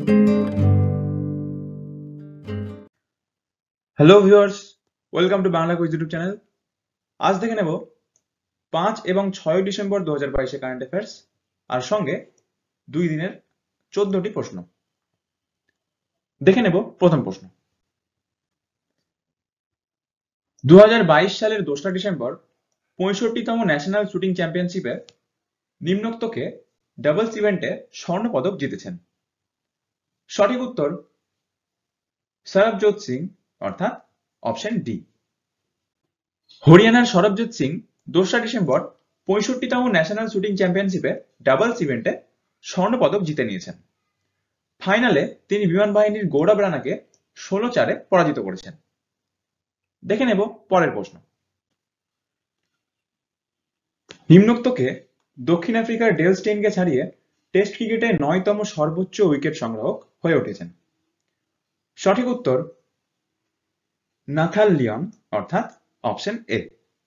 Hello viewers, welcome to Bangla quiz YouTube channel. আজ দেখে নেব 5 এবং 6 ডিসেম্বর 2022 কারেন্ট অ্যাফেয়ার্স আর সঙ্গে 2 দিনের 14টি প্রশ্ন। দেখে নেব প্রথম প্রশ্ন। 2022 সালের 2রা ডিসেম্বর 65তম ন্যাশনাল শুটিং চ্যাম্পিয়নশিপে নিম্নোক্তকে ডাবলস ইভেন্টে স্বর্ণ পদক জিতেছেন। সঠিক উত্তর সরবজোৎ সিং, অর্থাৎ অপশন ডি। হরিয়ানার সরবজোৎ সিং 2রা ডিসেম্বর 65তম ন্যাশনাল শুটিং চ্যাম্পিয়নশিপে ডাবলস ইভেন্টে স্বর্ণ পদক জিতে নিয়েছেন। ফাইনালে তিনি বিমান বাহিনীর গৌরব রানাকে 16-4 পরাজিত করেছেন। দেখে নেব পরের প্রশ্ন। নিম্নোক্তকে দক্ষিণ আফ্রিকার ডেল স্টেইনকে ছাড়িয়ে টেস্ট ক্রিকেটে 9তম সর্বোচ্চ উইকেট সংগ্রাহক হয়ে উঠেছেন। সঠিক উত্তর নাথান লিওন, অর্থাৎ অপশন এ।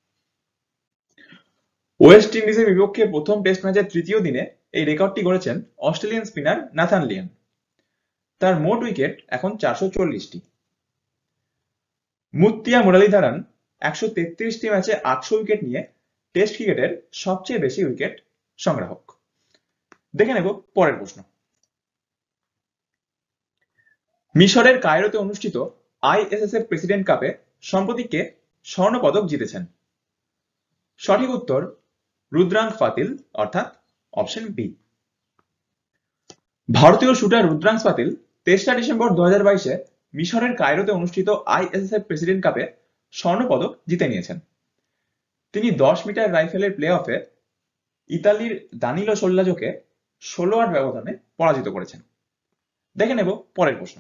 ওয়েস্ট ইন্ডিজের বিপক্ষে প্রথম টেস্ট ম্যাচের তৃতীয় দিনে এই রেকর্ডটি গড়েছেন অস্ট্রেলিয়ান স্পিনার নাথান লিওন। তার মোট উইকেট এখন 440টি। মুত্তিয়া মুরালিধরান 133টি ম্যাচে 800 উইকেট নিয়ে টেস্ট ক্রিকেটের সবচেয়ে বেশি উইকেট সংগ্রাহক। দেখে নেব পরের প্রশ্ন। মিশরের কায়রোতে অনুষ্ঠিত আইএসএসএফ প্রেসিডেন্ট কাপে সম্প্রতি কে স্বর্ণ পদক জিতেছেন? সঠিক উত্তর রুদ্রাঙ্ক পাতিল, অর্থাৎ অপশন বি। ভারতীয় শুটার রুদ্রাঙ্ক পাতিল 23 ডিসেম্বর 2022 মিশরের কায়রোতে অনুষ্ঠিত আইএসএসএফ প্রেসিডেন্ট কাপে স্বর্ণ পদক জিতে নিয়েছেন। তিনি 10 মিটার রাইফেলের প্লে অফে ইতালির দানিলো সোল্লাজোকে 16-8 ব্যবধানে পরাজিত করেছেন। দেখে নেব পরের প্রশ্ন।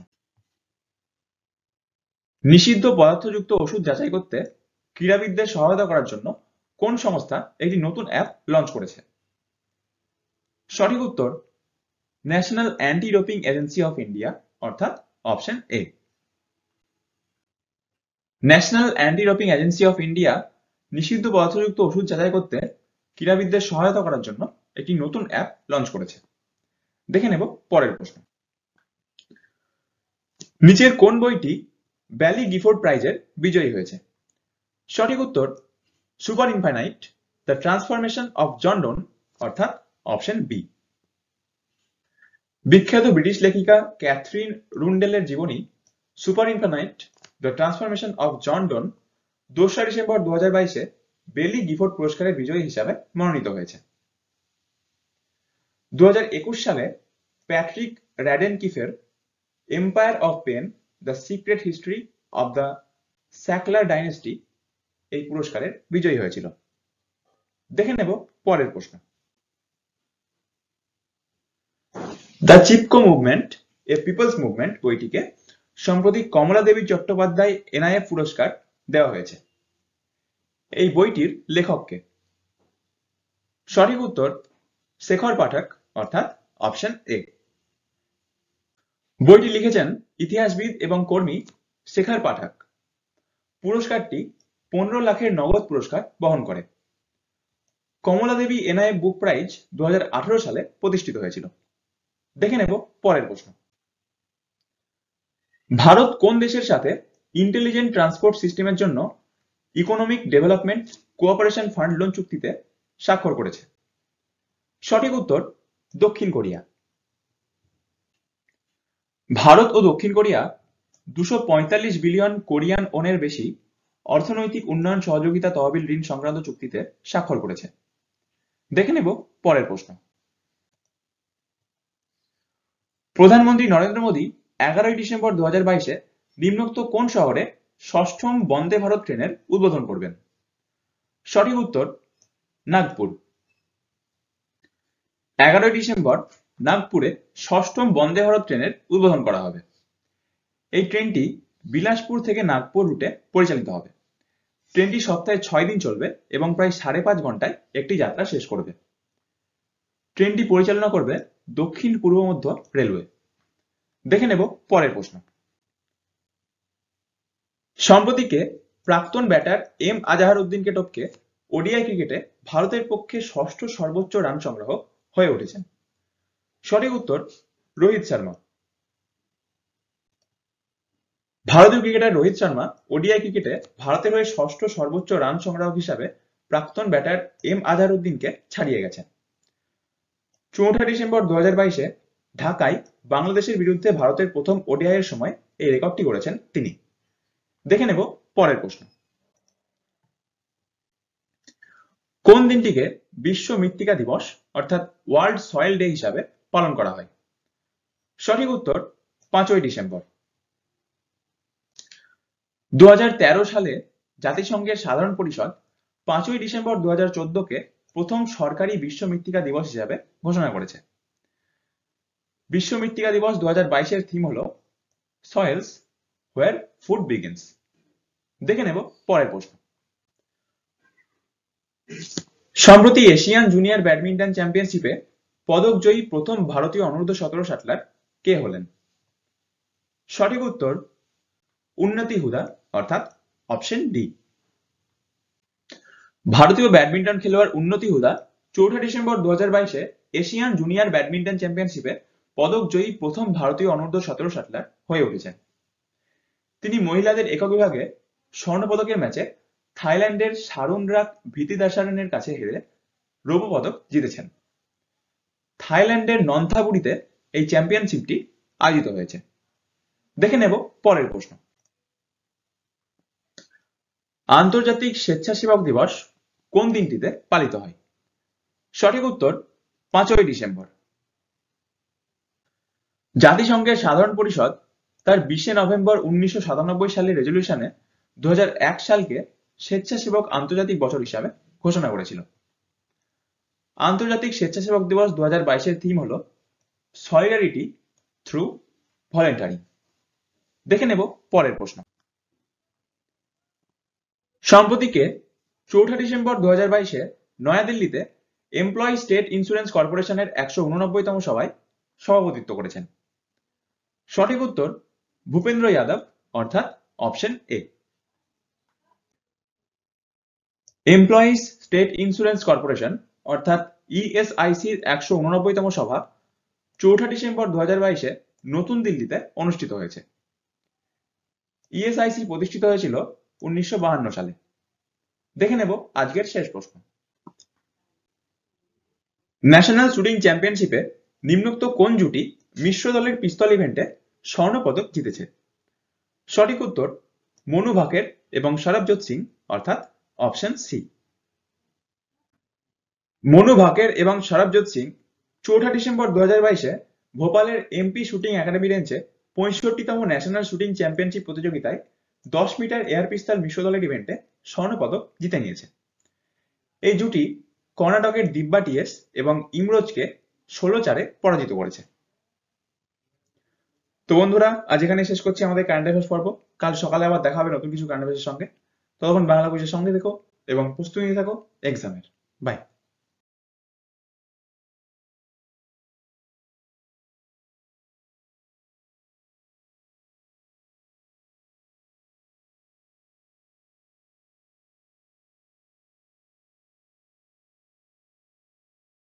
নিষিদ্ধ পদার্থযুক্ত ওষুধ যাচাই করতে ক্রীড়াবিদদের সহায়তা করার জন্য কোন সংস্থা একটি নতুন অ্যাপ লঞ্চ করেছে? সঠিক উত্তর National Anti Doping Agency of India, অর্থাৎ option A. National Anti Doping Agency of India নিষিদ্ধ পদার্থযুক্ত ওষুধ যাচাই করতে ক্রীড়াবিদদের সহায়তা করার জন্য একটি নতুন অ্যাপ লঞ্চ করেছে। দেখে নেব পরের প্রশ্ন। নিচের কোন বইটি ব্যালি গিফোর্ড প্রাইজের বিজয়ী হয়েছে? সঠিক উত্তর Super Infinite the Transformation of John Donne, অর্থাৎ অপশন বি। বিখ্যাত ব্রিটিশ লেখিকা ক্যাথরিন রুন্ডেলের জীবনী Super Infinite the Transformation of John Donne 2রা ডিসেম্বর 2022 বেলি গিফোর্ড পুরস্কারের বিজয়ী হিসাবে মনোনীত হয়েছে। 2021 সালে প্যাট্রিক র্যাডেনকিফের empire of pain the secret history of the Sackler dynasty এই পুরস্কারের বিজয়ী হয়েছিল। দেখে নেব পরের প্রশ্ন। The Chipko movement a people's movement বইটিকে সম্প্রতি কমলা দেবী চট্টোপাধ্যায় এনআইএফ পুরস্কার দেওয়া হয়েছে। এই বইটির লেখককে? সঠিক উত্তর শেখর পাঠক, অর্থাৎ অপশন এ। বইটি লিখেছেন ইতিহাসবিদ এবং কর্মী শেখর পাঠক। পুরস্কারটি 15 লাখের নগদ পুরস্কার বহন করে। কমলা দেবী এনআইএফ বুক প্রাইজ 2018 সালে প্রতিষ্ঠিত হয়েছিল। দেখে নেব পরের প্রশ্ন। ভারত কোন দেশের সাথে ইন্টেলিজেন্ট ট্রান্সপোর্ট সিস্টেমের জন্য economic development cooperation fund loan চুক্তিতে স্বাক্ষর করেছে? সঠিক উত্তর দক্ষিণ কোরিয়া। ভারত ও দক্ষিণ কোরিয়া 245 বিলিয়ন কোরিয়ান ওনের বেশি অর্থনৈতিক উন্নয়ন সহযোগিতা তহবিল ঋণ সংক্রান্ত চুক্তিতে স্বাক্ষর করেছে। দেখে নেব পরের প্রশ্ন। প্রধানমন্ত্রী নরেন্দ্র মোদী 11 ডিসেম্বর 2022 নিম্নোক্ত কোন শহরে 6ম বন্দে ভারত ট্রেনের উদ্বোধন করবেন? সঠিক উত্তর নাগপুর। 11 ডিসেম্বর নাগপুরে 6ম বন্দে ভারত ট্রেনের উদ্বোধন করা হবে। এই ট্রেনটি বিলাসপুর থেকে নাগপুর রুটে পরিচালিত হবে। ট্রেনটি সপ্তাহে 6 দিন চলবে এবং প্রায় 5.5 ঘন্টায় একটি যাত্রা শেষ করবে। ট্রেনটি পরিচালনা করবে দক্ষিণ পূর্ব মধ্য রেলওয়ে। দেখে নেব পরের প্রশ্ন। সম্প্রতিকে প্রাক্তন ব্যাটার এম আজাহার উদ্দিনকে টপকে ওডিআই ক্রিকেটে ভারতের পক্ষে 6ষ্ঠ সর্বোচ্চ রান সংগ্রাহক হয়ে উঠেছেন। সঠিক উত্তর রোহিত শর্মা। ভারতীয় ক্রিকেটার রোহিত শর্মা ওডিআই ক্রিকেটে ভারতের হয়ে ষষ্ঠ সর্বোচ্চ রান সংগ্রাহক হিসাবে প্রাক্তন ব্যাটার এম আজহারউদ্দিনকে ছাড়িয়ে গেছেন। ৪ঠা ডিসেম্বর 2022-এ ঢাকায় বাংলাদেশের বিরুদ্ধে ভারতের প্রথম ওডিআই এর সময় এই রেকর্ডটি করেছেন তিনি। দেখে নেব পরের প্রশ্ন। কোন দিনটিকে বিশ্ব মৃত্তিকা দিবস অর্থাৎ ওয়ার্ল্ড সয়েল ডে হিসাবে পালন করা হয়? সঠিক উত্তর 5ই ডিসেম্বর। 2013 সালে জাতিসংঘের সাধারণ পরিষদ 5ই ডিসেম্বর 2014-কে প্রথম সরকারি বিশ্ব মৃত্তিকা দিবস হিসাবে ঘোষণা করেছে। বিশ্ব মৃত্তিকা দিবস 2022-এর থিম হলো সয়েলস হোয়ার ফুড বিগিনস। দেখে নেব পরের প্রশ্ন। সম্প্রতি এশিয়ান জুনিয়র ব্যাডমিন্টন চ্যাম্পিয়নশিপে পদক জয়ী প্রথম ভারতীয় অনূর্ধ্ব 17 শাটলার কে হলেন? সঠিক উত্তর উন্নতি হুদা অর্থাৎ অপশন ডি। ভারতীয় ব্যাডমিন্টন খেলোয়াড় উন্নতি হুদা 4ঠা ডিসেম্বর 2022-এ এশিয়ান জুনিয়র ব্যাডমিন্টন চ্যাম্পিয়নশিপে পদক জয়ী প্রথম ভারতীয় অনূর্ধ্ব 17 শাটলার হয়ে উঠেছেন। তিনি মহিলাদের একক বিভাগে স্বর্ণ পদকের ম্যাচে থাইল্যান্ডের সারুনরাক ভিতিদাসারনের কাছে হেরে রৌপ্য পদক জিতেছেন। থাইল্যান্ডের নন্থাবুরিতে এই চ্যাম্পিয়নশিপটি আয়োজিত হয়েছে। দেখে নেব পরের প্রশ্ন। আন্তর্জাতিক স্বেচ্ছাসেবক দিবস কোন দিনটিতে পালিত হয়? সঠিক উত্তর 5ই ডিসেম্বর। জাতিসংঘের সাধারণ পরিষদ তার 20শে নভেম্বর 1997 সালের রেজলিউশনে 2001 সালকে স্বেচ্ছাসেবক আন্তর্জাতিক বছর হিসাবে ঘোষণা করেছিল। আন্তর্জাতিক স্বেচ্ছাসেবক দিবস 2022-এর থিম হলো সলিডারিটি থ্রু ভলেন্টারি। দেখে নেব পরের প্রশ্ন। সম্প্রতিকে 4ঠা ডিসেম্বর 2022-এ নয়াদিল্লিতে এমপ্লয়ি স্টেট ইন্স্যুরেন্স কর্পোরেশনের 189তম সভায় সভাপতিত্ব করেছেন। সঠিক উত্তর ভূপেন্দ্র যাদব অর্থাৎ option A. Employees state insurance corporation অর্থাৎ ইএসআইসির 189তম সভা 4ঠা ডিসেম্বর 2022-এ নতুন দিল্লিতে অনুষ্ঠিত হয়েছে। ইএসআইসি প্রতিষ্ঠিত হয়েছিল 1952 সালে। দেখে নেব আজকের শেষ প্রশ্ন। ন্যাশনাল শুটিং চ্যাম্পিয়নশিপে নিম্নোক্ত কোন জুটি মিশ্র দলের পিস্তল ইভেন্টে স্বর্ণ পদক জিতেছে? সঠিক উত্তর মনু ভাকের এবং সরবজোৎ সিং অর্থাৎ অপশন সি। মনু ভাকের এবং সরবজোৎ সিং 4ঠা ডিসেম্বর 2022-এ ভোপালের এমপি শুটিং একাডেমি রেঞ্জে 65তম ন্যাশনাল শুটিং চ্যাম্পিয়নশিপ প্রতিযোগিতায় 10 মিটার এয়ার পিস্তল মিশ্র দলের ইভেন্টে স্বর্ণ পদক জিতে নিয়েছে। এই জুটি কর্ণাটকের দিব্যা টিএস এবং ইমরোজকে 16-4-এ পরাজিত করেছে। তো বন্ধুরা, আজ এখানে শেষ করছি আমাদের কারেন্ট অ্যাফেয়ার্স পর্ব। কাল সকালে আবার দেখা হবে নতুন কিছু কারেন্ট অ্যাফেয়ার্সের সঙ্গে। ততক্ষণ বাংলা কুইজের সঙ্গে দেখো এবং প্রস্তুতি নিয়ে থাকো এক্সামের। বাই।